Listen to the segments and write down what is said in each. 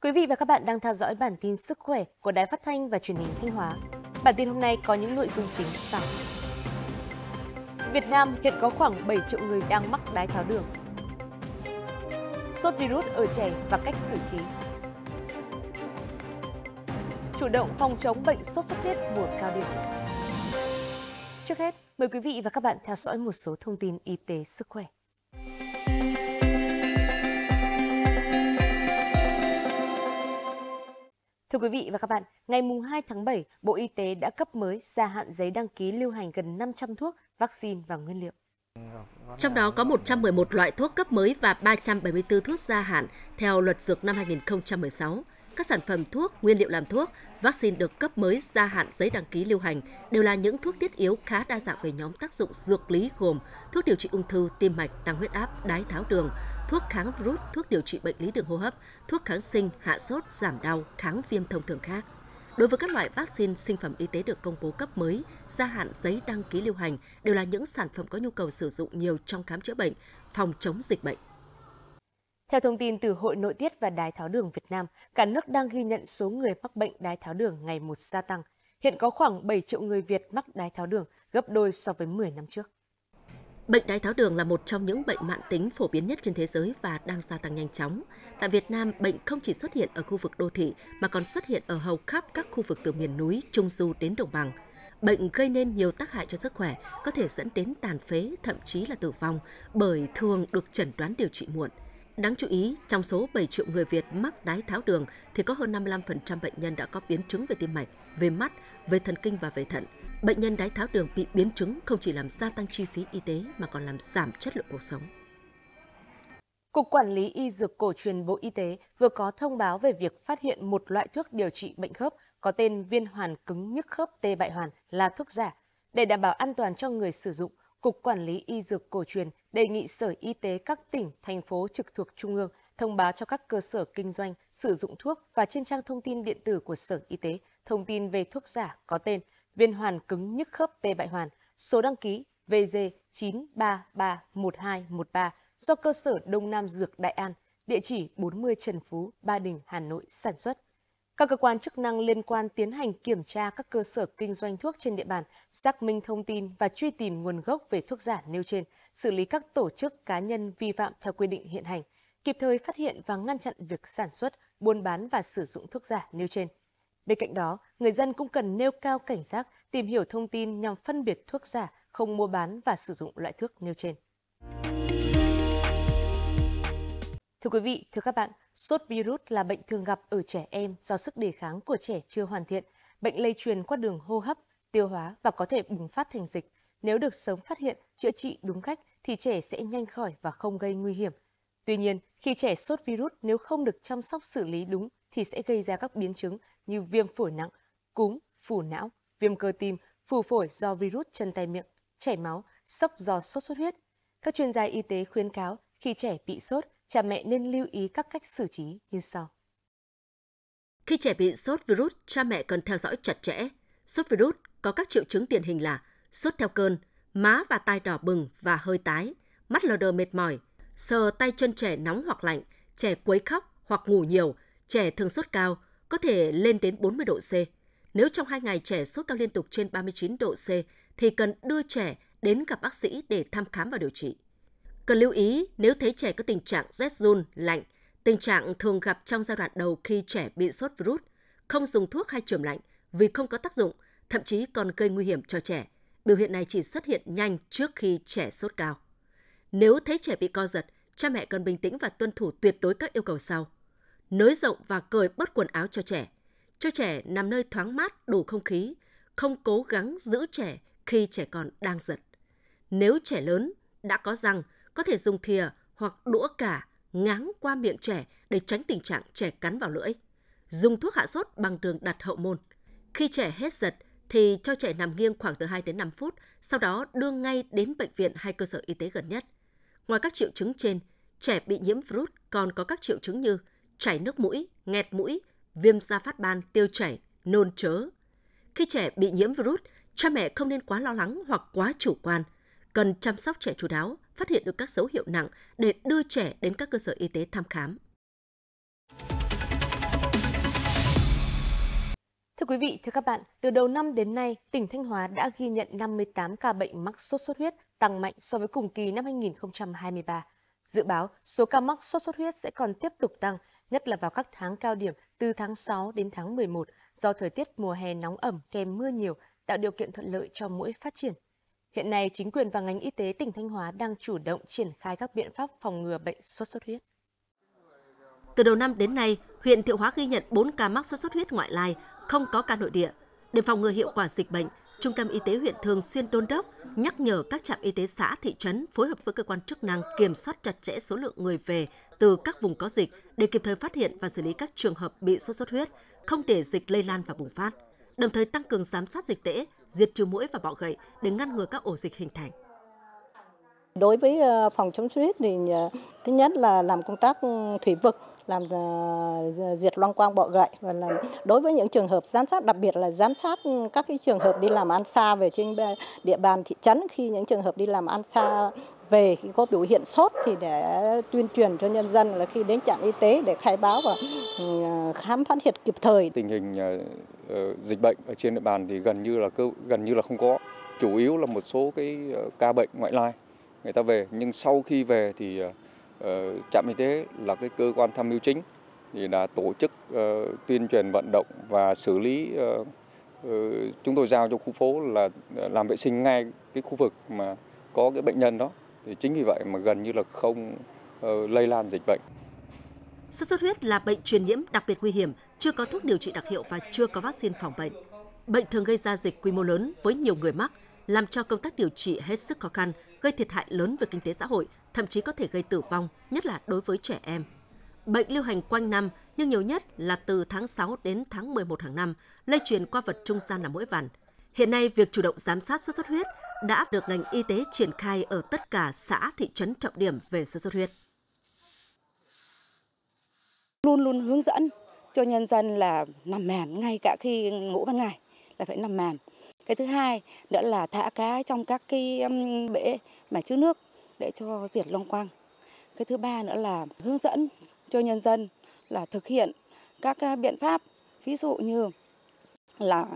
Quý vị và các bạn đang theo dõi bản tin sức khỏe của Đài Phát thanh và Truyền hình Thanh Hóa. Bản tin hôm nay có những nội dung chính sau. Việt Nam hiện có khoảng 7 triệu người đang mắc đái tháo đường. Sốt virus ở trẻ và cách xử trí. Chủ động phòng chống bệnh sốt xuất huyết mùa cao điểm. Trước hết, mời quý vị và các bạn theo dõi một số thông tin y tế sức khỏe. Thưa quý vị và các bạn, ngày 2 tháng 7, Bộ Y tế đã cấp mới gia hạn giấy đăng ký lưu hành gần 500 thuốc, vaccine và nguyên liệu. Trong đó có 111 loại thuốc cấp mới và 374 thuốc gia hạn theo Luật Dược năm 2016. Các sản phẩm thuốc, nguyên liệu làm thuốc, vaccine được cấp mới gia hạn giấy đăng ký lưu hành đều là những thuốc thiết yếu khá đa dạng về nhóm tác dụng dược lý gồm thuốc điều trị ung thư, tim mạch, tăng huyết áp, đái tháo đường, thuốc kháng virus, thuốc điều trị bệnh lý đường hô hấp, thuốc kháng sinh, hạ sốt, giảm đau, kháng viêm thông thường khác. Đối với các loại vaccine, sinh phẩm y tế được công bố cấp mới, gia hạn giấy đăng ký lưu hành đều là những sản phẩm có nhu cầu sử dụng nhiều trong khám chữa bệnh, phòng chống dịch bệnh. Theo thông tin từ Hội Nội tiết và Đái tháo đường Việt Nam, cả nước đang ghi nhận số người mắc bệnh đái tháo đường ngày một gia tăng. Hiện có khoảng 7 triệu người Việt mắc đái tháo đường, gấp đôi so với 10 năm trước. Bệnh đái tháo đường là một trong những bệnh mãn tính phổ biến nhất trên thế giới và đang gia tăng nhanh chóng. Tại Việt Nam, bệnh không chỉ xuất hiện ở khu vực đô thị mà còn xuất hiện ở hầu khắp các khu vực từ miền núi, trung du đến đồng bằng. Bệnh gây nên nhiều tác hại cho sức khỏe, có thể dẫn đến tàn phế, thậm chí là tử vong bởi thường được chẩn đoán điều trị muộn. Đáng chú ý, trong số 7 triệu người Việt mắc đái tháo đường thì có hơn 55% bệnh nhân đã có biến chứng về tim mạch, về mắt, về thần kinh và về thận. Bệnh nhân đái tháo đường bị biến chứng không chỉ làm gia tăng chi phí y tế mà còn làm giảm chất lượng cuộc sống. Cục Quản lý Y Dược Cổ truyền Bộ Y tế vừa có thông báo về việc phát hiện một loại thuốc điều trị bệnh khớp có tên viên hoàn cứng nhức khớp T bại hoàn là thuốc giả. Để đảm bảo an toàn cho người sử dụng, Cục Quản lý Y Dược Cổ truyền đề nghị Sở Y tế các tỉnh, thành phố trực thuộc Trung ương thông báo cho các cơ sở kinh doanh sử dụng thuốc và trên trang thông tin điện tử của Sở Y tế thông tin về thuốc giả có tên viên hoàn cứng nhức khớp T bại hoàn, số đăng ký VG9331213 do cơ sở Đông Nam Dược Đại An, địa chỉ 40 Trần Phú, Ba Đình, Hà Nội sản xuất. Các cơ quan chức năng liên quan tiến hành kiểm tra các cơ sở kinh doanh thuốc trên địa bàn, xác minh thông tin và truy tìm nguồn gốc về thuốc giả nêu trên, xử lý các tổ chức cá nhân vi phạm theo quy định hiện hành, kịp thời phát hiện và ngăn chặn việc sản xuất, buôn bán và sử dụng thuốc giả nêu trên. Bên cạnh đó, người dân cũng cần nêu cao cảnh giác, tìm hiểu thông tin nhằm phân biệt thuốc giả, không mua bán và sử dụng loại thuốc nêu trên. Thưa quý vị, thưa các bạn, sốt virus là bệnh thường gặp ở trẻ em do sức đề kháng của trẻ chưa hoàn thiện, bệnh lây truyền qua đường hô hấp, tiêu hóa và có thể bùng phát thành dịch. Nếu được sớm phát hiện, chữa trị đúng cách thì trẻ sẽ nhanh khỏi và không gây nguy hiểm. Tuy nhiên, khi trẻ sốt virus nếu không được chăm sóc xử lý đúng thì sẽ gây ra các biến chứng như viêm phổi nặng, cúm, phù não, viêm cơ tim, phù phổi do virus chân tay miệng, chảy máu, sốc do sốt xuất huyết. Các chuyên gia y tế khuyến cáo khi trẻ bị sốt, cha mẹ nên lưu ý các cách xử trí như sau. Khi trẻ bị sốt virus, cha mẹ cần theo dõi chặt chẽ. Sốt virus có các triệu chứng điển hình là sốt theo cơn, má và tai đỏ bừng và hơi tái, mắt lờ đờ mệt mỏi, sờ tay chân trẻ nóng hoặc lạnh, trẻ quấy khóc hoặc ngủ nhiều, trẻ thường sốt cao, có thể lên đến 40 độ C. Nếu trong 2 ngày trẻ sốt cao liên tục trên 39 độ C thì cần đưa trẻ đến gặp bác sĩ để thăm khám và điều trị. Cần lưu ý nếu thấy trẻ có tình trạng rét run, lạnh, tình trạng thường gặp trong giai đoạn đầu khi trẻ bị sốt virus, không dùng thuốc hay chườm lạnh vì không có tác dụng, thậm chí còn gây nguy hiểm cho trẻ. Biểu hiện này chỉ xuất hiện nhanh trước khi trẻ sốt cao. Nếu thấy trẻ bị co giật, cha mẹ cần bình tĩnh và tuân thủ tuyệt đối các yêu cầu sau. Nới rộng và cởi bớt quần áo cho trẻ nằm nơi thoáng mát, đủ không khí, không cố gắng giữ trẻ khi trẻ còn đang giật. Nếu trẻ lớn, đã có răng, có thể dùng thìa hoặc đũa cả ngáng qua miệng trẻ để tránh tình trạng trẻ cắn vào lưỡi. Dùng thuốc hạ sốt bằng đường đặt hậu môn. Khi trẻ hết giật thì cho trẻ nằm nghiêng khoảng từ 2 đến 5 phút, sau đó đưa ngay đến bệnh viện hay cơ sở y tế gần nhất. Ngoài các triệu chứng trên, trẻ bị nhiễm virus còn có các triệu chứng như chảy nước mũi, nghẹt mũi, viêm da phát ban, tiêu chảy, nôn chớ. Khi trẻ bị nhiễm virus, cha mẹ không nên quá lo lắng hoặc quá chủ quan. Cần chăm sóc trẻ chu đáo, phát hiện được các dấu hiệu nặng để đưa trẻ đến các cơ sở y tế thăm khám. Thưa quý vị, thưa các bạn, từ đầu năm đến nay, tỉnh Thanh Hóa đã ghi nhận 58 ca bệnh mắc sốt xuất huyết, tăng mạnh so với cùng kỳ năm 2023. Dự báo, số ca mắc sốt xuất huyết sẽ còn tiếp tục tăng, nhất là vào các tháng cao điểm từ tháng 6 đến tháng 11, do thời tiết mùa hè nóng ẩm kèm mưa nhiều tạo điều kiện thuận lợi cho muỗi phát triển. Hiện nay, chính quyền và ngành y tế tỉnh Thanh Hóa đang chủ động triển khai các biện pháp phòng ngừa bệnh sốt xuất huyết. Từ đầu năm đến nay, huyện Thiệu Hóa ghi nhận 4 ca mắc sốt xuất huyết ngoại lai, không có ca nội địa. Để phòng ngừa hiệu quả dịch bệnh, Trung tâm Y tế huyện thường xuyên đôn đốc, nhắc nhở các trạm y tế xã, thị trấn phối hợp với cơ quan chức năng kiểm soát chặt chẽ số lượng người về từ các vùng có dịch để kịp thời phát hiện và xử lý các trường hợp bị sốt xuất huyết, không để dịch lây lan và bùng phát. Đồng thời tăng cường giám sát dịch tễ, diệt trừ muỗi và bọ gậy để ngăn ngừa các ổ dịch hình thành. Đối với phòng chống sốt huyết thì thứ nhất là làm công tác thủy vực, làm diệt loang quang bọ gậy, và làm đối với những trường hợp giám sát, đặc biệt là giám sát các cái trường hợp đi làm ăn xa về trên địa bàn thị trấn. Khi những trường hợp đi làm ăn xa về khi có biểu hiện sốt thì để tuyên truyền cho nhân dân là khi đến trạm y tế để khai báo và khám phát hiện kịp thời. Tình hình dịch bệnh ở trên địa bàn thì gần như là không có, chủ yếu là một số cái ca bệnh ngoại lai người ta về, nhưng sau khi về thì trạm y tế là cái cơ quan tham mưu chính thì đã tổ chức tuyên truyền vận động và xử lý. Chúng tôi giao cho khu phố là làm vệ sinh ngay cái khu vực mà có cái bệnh nhân đó, thì chính vì vậy mà gần như là không lây lan dịch bệnh. Sốt xuất huyết là bệnh truyền nhiễm đặc biệt nguy hiểm, chưa có thuốc điều trị đặc hiệu và chưa có vaccine phòng bệnh. Bệnh thường gây ra dịch quy mô lớn với nhiều người mắc, làm cho công tác điều trị hết sức khó khăn, gây thiệt hại lớn về kinh tế xã hội, thậm chí có thể gây tử vong, nhất là đối với trẻ em. Bệnh lưu hành quanh năm, nhưng nhiều nhất là từ tháng 6 đến tháng 11 hàng năm, lây truyền qua vật trung gian là muỗi vằn. Hiện nay, việc chủ động giám sát sốt xuất huyết đã được ngành y tế triển khai ở tất cả xã, thị trấn trọng điểm về sốt xuất huyết. Luôn luôn hướng dẫn cho nhân dân là nằm màn, ngay cả khi ngủ ban ngày là phải nằm màn. Cái thứ hai nữa là thả cá trong các cái bể mà chứa nước để cho diệt loang quang. Cái thứ ba nữa là hướng dẫn cho nhân dân là thực hiện các biện pháp, ví dụ như là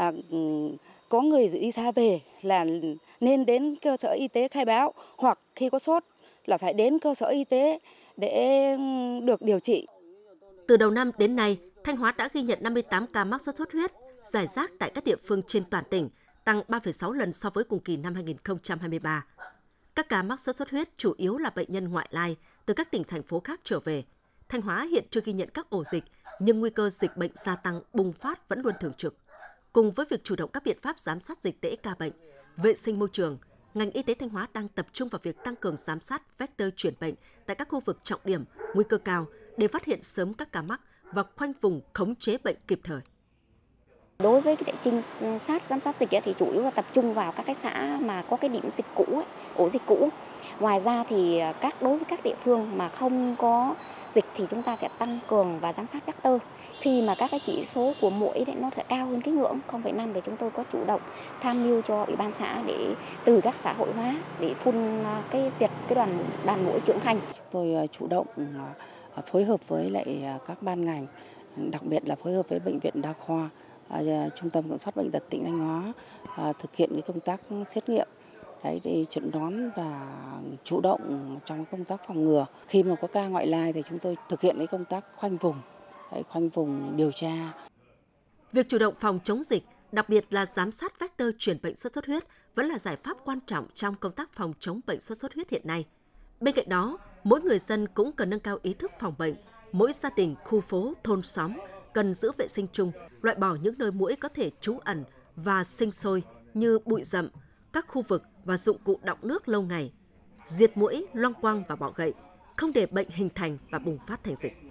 có người đi xa về là nên đến cơ sở y tế khai báo, hoặc khi có sốt là phải đến cơ sở y tế để được điều trị. Từ đầu năm đến nay, Thanh Hóa đã ghi nhận 58 ca mắc sốt xuất huyết, rải rác tại các địa phương trên toàn tỉnh, tăng 3,6 lần so với cùng kỳ năm 2023. Các ca mắc sốt xuất huyết chủ yếu là bệnh nhân ngoại lai từ các tỉnh, thành phố khác trở về. Thanh Hóa hiện chưa ghi nhận các ổ dịch, nhưng nguy cơ dịch bệnh gia tăng bùng phát vẫn luôn thường trực. Cùng với việc chủ động các biện pháp giám sát dịch tễ ca bệnh, vệ sinh môi trường, ngành y tế Thanh Hóa đang tập trung vào việc tăng cường giám sát vector truyền bệnh tại các khu vực trọng điểm, nguy cơ cao để phát hiện sớm các ca mắc và khoanh vùng khống chế bệnh kịp thời. Đối với cái trinh sát giám sát dịch thì chủ yếu là tập trung vào các cái xã mà có cái điểm dịch cũ, ổ dịch cũ. Ngoài ra thì đối với các địa phương mà không có dịch thì chúng ta sẽ tăng cường và giám sát vector. Khi mà các cái chỉ số của muỗi nó sẽ cao hơn cái ngưỡng 0,5 để chúng tôi có chủ động tham mưu cho ủy ban xã để từ các xã hội hóa để phun diệt cái đàn muỗi trưởng thành. Tôi chủ động phối hợp với lại các ban ngành, đặc biệt là phối hợp với bệnh viện đa khoa, Trung tâm Kiểm soát Bệnh tật tỉnh Thanh Hóa thực hiện cái công tác xét nghiệm để chẩn đoán và chủ động trong công tác phòng ngừa. Khi mà có ca ngoại lai thì chúng tôi thực hiện cái công tác khoanh vùng điều tra. Việc chủ động phòng chống dịch, đặc biệt là giám sát vector truyền bệnh sốt xuất huyết vẫn là giải pháp quan trọng trong công tác phòng chống bệnh sốt xuất huyết hiện nay. Bên cạnh đó, mỗi người dân cũng cần nâng cao ý thức phòng bệnh. Mỗi gia đình, khu phố, thôn xóm cần giữ vệ sinh chung, loại bỏ những nơi muỗi có thể trú ẩn và sinh sôi như bụi rậm, các khu vực và dụng cụ đọng nước lâu ngày, diệt muỗi, loang quang và bọ gậy, không để bệnh hình thành và bùng phát thành dịch.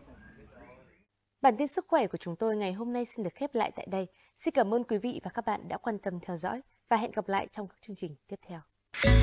Bản tin sức khỏe của chúng tôi ngày hôm nay xin được khép lại tại đây. Xin cảm ơn quý vị và các bạn đã quan tâm theo dõi và hẹn gặp lại trong các chương trình tiếp theo.